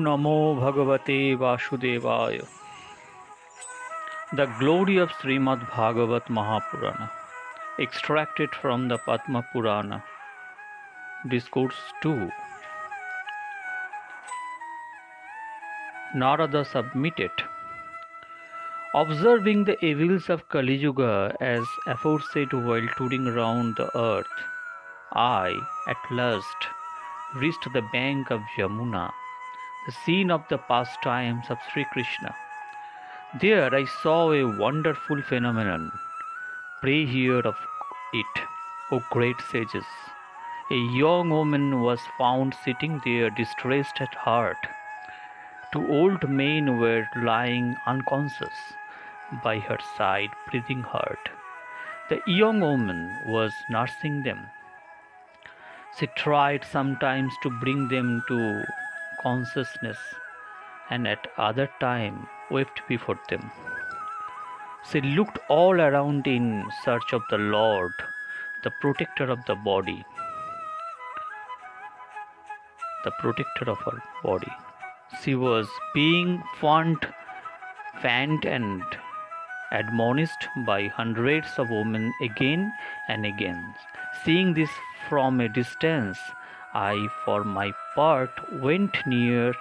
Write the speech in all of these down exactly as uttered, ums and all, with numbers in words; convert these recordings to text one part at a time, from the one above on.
Namo Bhagavate Vasudevaya. The glory of Srimad Bhagavat Mahapurana, extracted from the Padma Purana, Discourse two. Narada submitted. Observing the evils of Kali Yuga as aforesaid while touring around the earth, I, at last, reached the bank of Yamuna, the scene of the pastimes of Sri Krishna. There I saw a wonderful phenomenon. Pray hear of it, O great sages. A young woman was found sitting there distressed at heart. Two old men were lying unconscious by her side, breathing hard. The young woman was nursing them. She tried sometimes to bring them to consciousness, and at other time wept before them. She looked all around in search of the Lord, the protector of the body, the protector of her body. She was being fanned, fanned and admonished by hundreds of women again and again. Seeing this from a distance, I, for my part, went near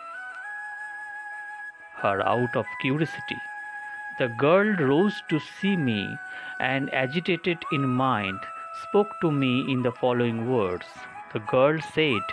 her out of curiosity. The girl rose to see me and, agitated in mind, spoke to me in the following words. The girl said,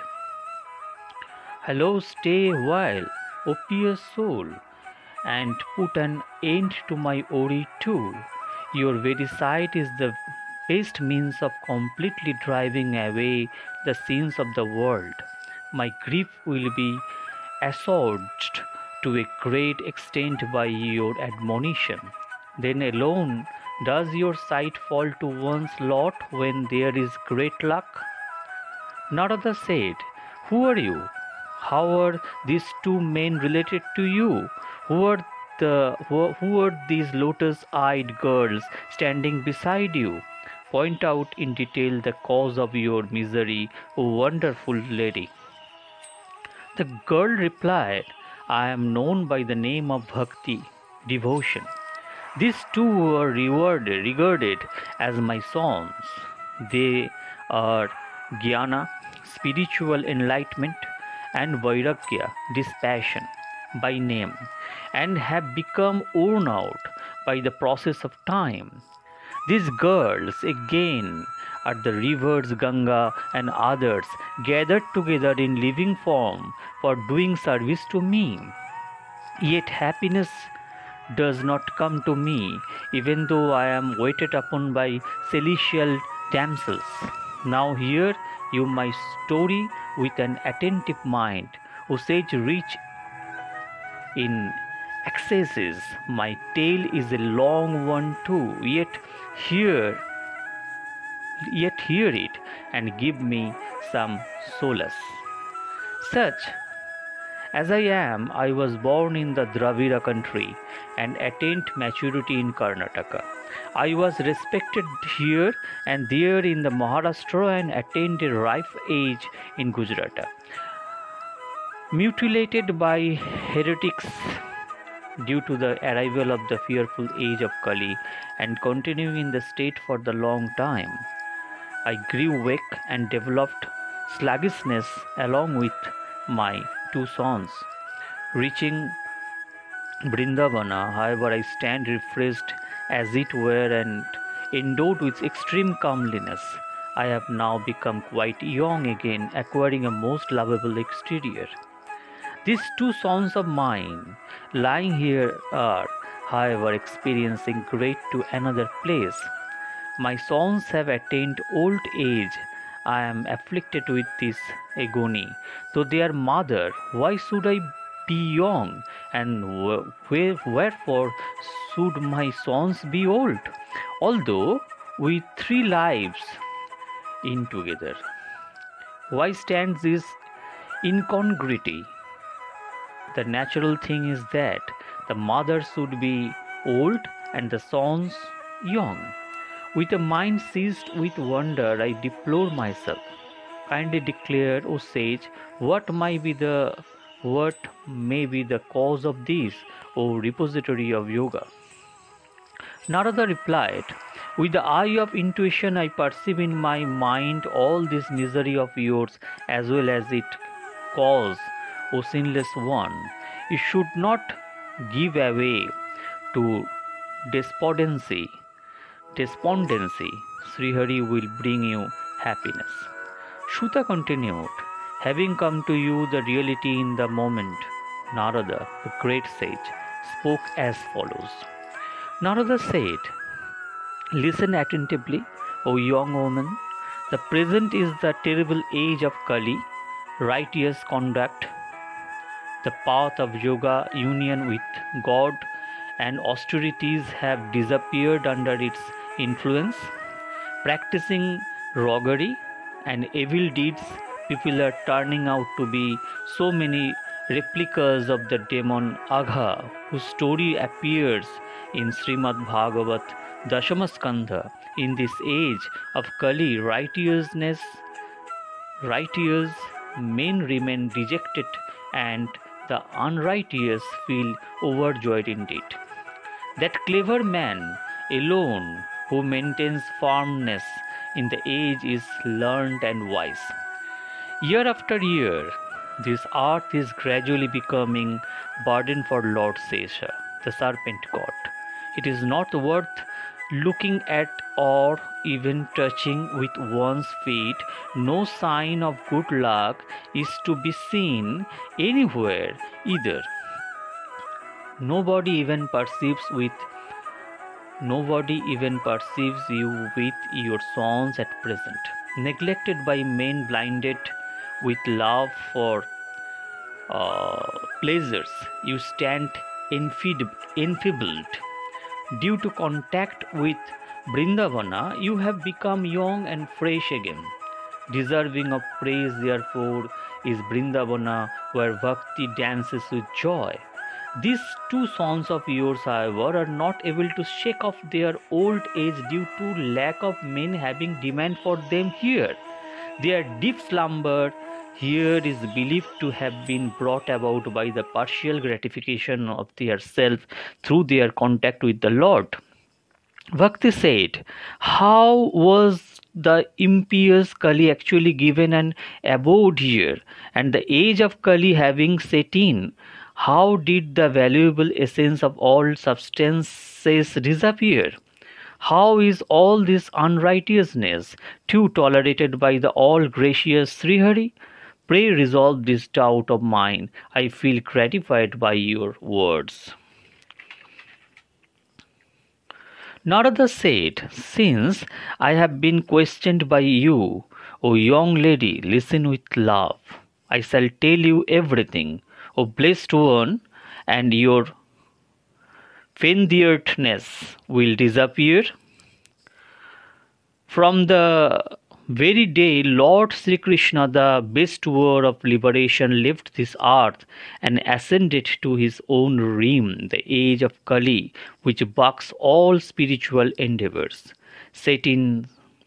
"Hello, stay a while, O pious soul, and put an end to my worry too. Your very sight is the best means of completely driving away the sins of the world. My grief will be assuaged to a great extent by your admonition. Then alone does your sight fall to one's lot when there is great luck." Narada said, "Who are you? How are these two men related to you? Who are the who, who are these lotus-eyed girls standing beside you? Point out in detail the cause of your misery, O wonderful lady." The girl replied, "I am known by the name of Bhakti, devotion. These two are rewarded, regarded as my sons. They are Jnana, spiritual enlightenment, and Vairagya, dispassion, by name, and have become worn out by the process of time. These girls again are the rivers Ganga and others gathered together in living form for doing service to me. Yet happiness does not come to me, even though I am waited upon by celestial damsels. Now hear you my story with an attentive mind, O sage rich in excesses. My tale is a long one too, yet hear yet hear it and give me some solace. Such as I am, I was born in the Dravida country and attained maturity in Karnataka. I was respected here and there in the Maharashtra and attained a ripe age in Gujarat. Mutilated by heretics due to the arrival of the fearful age of Kali and continuing in the state for the long time, I grew weak and developed sluggishness along with my two sons. Reaching Vrindavana, however, I stand refreshed as it were and endowed with extreme comeliness. I have now become quite young again, acquiring a most lovable exterior. These two sons of mine lying here are, however, experiencing great to another place. My sons have attained old age. I am afflicted with this agony. Though their mother, why should I be young? And where, wherefore should my sons be old? Although we three lives in together. Why stands this incongruity? The natural thing is that the mother should be old and the sons young. With a mind seized with wonder, I deplore myself. Kindly declare, O sage, what might be the What may be the cause of this, O repository of yoga? Narada replied, with the eye of intuition I perceive in my mind all this misery of yours as well as its cause, O sinless one. You should not give away to despondency. Despondency, Srihari will bring you happiness. Shuta continued, having come to you the reality in the moment, Narada, the great sage, spoke as follows. Narada said, listen attentively, O young woman. The present is the terrible age of Kali, righteous conduct, the path of yoga, union with God, and austerities have disappeared under its influence. Practicing roguery and evil deeds, people are turning out to be so many replicas of the demon Agha, whose story appears in Srimad Bhagavat Dashamaskandha. In this age of Kali, righteousness, righteous men remain dejected and the unrighteous feel overjoyed indeed. That clever man alone who maintains firmness in the age is learned and wise. Year after year, this earth is gradually becoming burden for Lord Sesha, the serpent god. It is not worth looking at or even touching with one's feet. No sign of good luck is to be seen anywhere either. Nobody even perceives with nobody even perceives you with your sons at present. Neglected by men, blinded with love for uh, pleasures, you stand enfeebled. enfeebled. Due to contact with Vrindavana, you have become young and fresh again. Deserving of praise, therefore, is Vrindavana, where bhakti dances with joy. These two sons of yours, however, are not able to shake off their old age due to lack of men having demand for them here. Their deep slumber here is believed to have been brought about by the partial gratification of their self through their contact with the Lord. Bhakti said, how was the impious Kali actually given an abode here, and the age of Kali having set in, how did the valuable essence of all substances disappear? How is all this unrighteousness too tolerated by the all-gracious Srihari? Pray resolve this doubt of mine. I feel gratified by your words. Narada said, since I have been questioned by you, O young lady, listen with love. I shall tell you everything, O blessed one, and your faintheartedness will disappear. From the very day Lord Sri Krishna, the bestower of liberation, left this earth and ascended to his own realm, the age of Kali, which bucks all spiritual endeavors, set in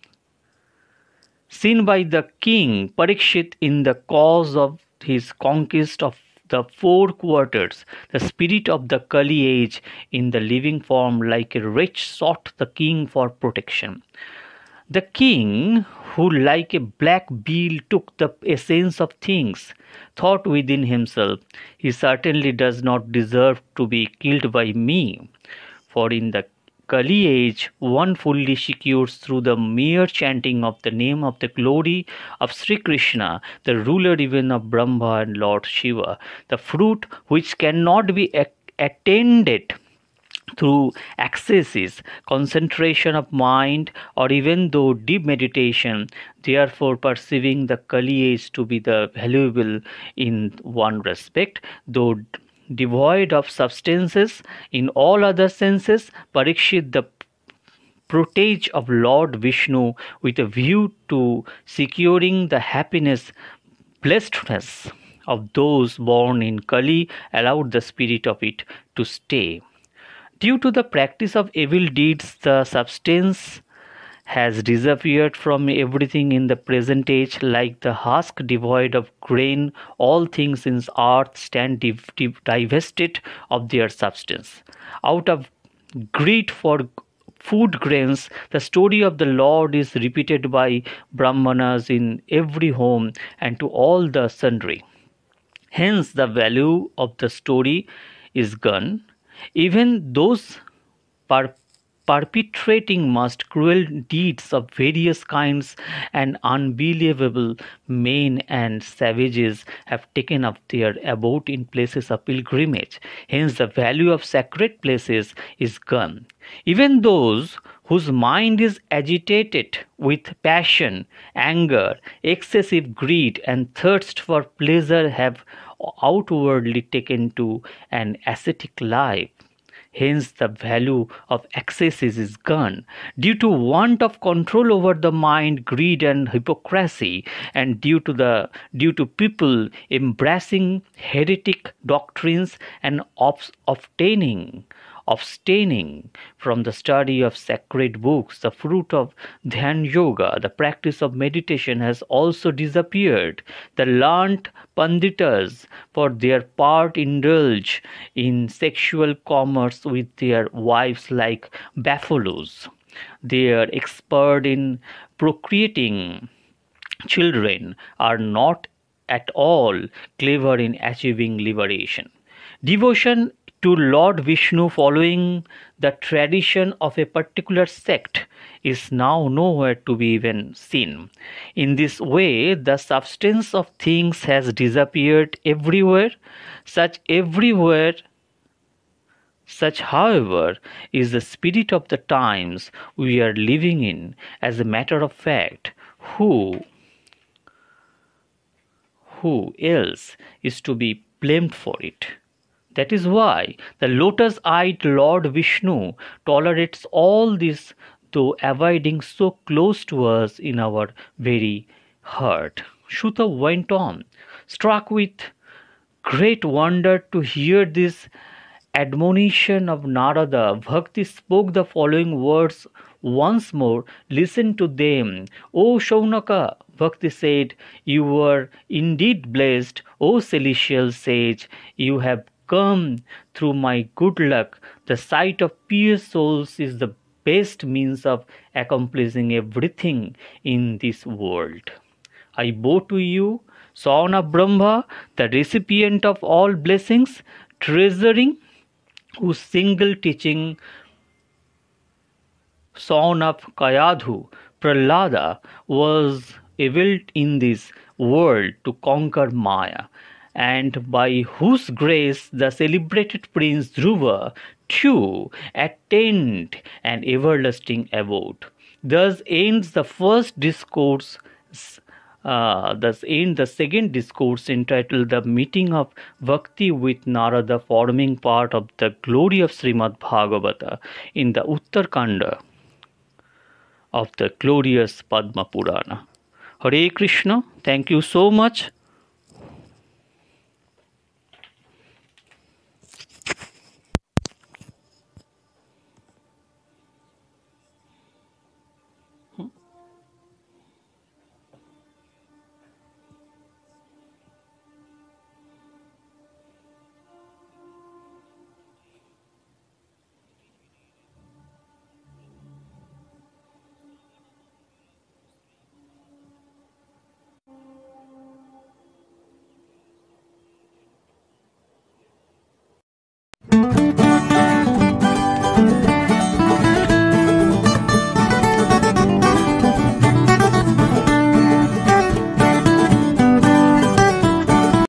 seen by the king Parikshit in the cause of his conquest of the four quarters. The spirit of the Kali age in the living form like a wretch sought the king for protection. The king, who like a black beetle took the essence of things, thought within himself, he certainly does not deserve to be killed by me. For in the Kali age, one fully secures through the mere chanting of the name of the glory of Sri Krishna, the ruler even of Brahma and Lord Shiva, the fruit which cannot be attained through excesses, concentration of mind, or even though deep meditation. Therefore, perceiving the Kali age to be the valuable in one respect, though devoid of substances in all other senses, Parikshit, the protege of Lord Vishnu, with a view to securing the happiness, blessedness of those born in Kali, allowed the spirit of it to stay. Due to the practice of evil deeds, the substance has disappeared from everything in the present age, like the husk devoid of grain. All things in earth stand div- div- divested of their substance. Out of greed for food grains, the story of the Lord is repeated by Brahmanas in every home and to all the sundry. Hence, the value of the story is gone. Even those per- perpetrating most cruel deeds of various kinds and unbelievable men and savages have taken up their abode in places of pilgrimage. Hence, the value of sacred places is gone. Even those whose mind is agitated with passion, anger, excessive greed, and thirst for pleasure have outwardly taken to an ascetic life. Hence, the value of excesses is gone. Due to want of control over the mind, greed and hypocrisy, and due to the due to people embracing heretic doctrines and obs- obtaining abstaining from the study of sacred books, the fruit of Dhyan Yoga, the practice of meditation has also disappeared. The learned Panditas, for their part, indulge in sexual commerce with their wives like buffaloes. They are expert in procreating children, are not at all clever in achieving liberation. Devotion to Lord Vishnu following the tradition of a particular sect is now nowhere to be even seen. In this way, the substance of things has disappeared everywhere. Such everywhere such, however, is the spirit of the times we are living in. As a matter of fact, who who else is to be blamed for it? That is why the lotus-eyed Lord Vishnu tolerates all this, though abiding so close to us in our very heart. Suta went on, struck with great wonder to hear this admonition of Narada. Bhakti spoke the following words once more. Listen to them. O Shaunaka, Bhakti said, you were indeed blessed. O celestial sage, you have come through my good luck. The sight of pious souls is the best means of accomplishing everything in this world. I bow to you, son of Brahma, the recipient of all blessings, treasuring whose single teaching, son of Kayadhu, Prahlada, was able in this world to conquer Maya, and by whose grace the celebrated Prince Dhruva too attained an everlasting abode. Thus ends the first discourse. Uh, thus ends the second discourse entitled The Meeting of Bhakti with Narada, forming part of the glory of Srimad Bhagavata in the Uttarkanda of the glorious Padma Purana. Hare Krishna. Thank you so much.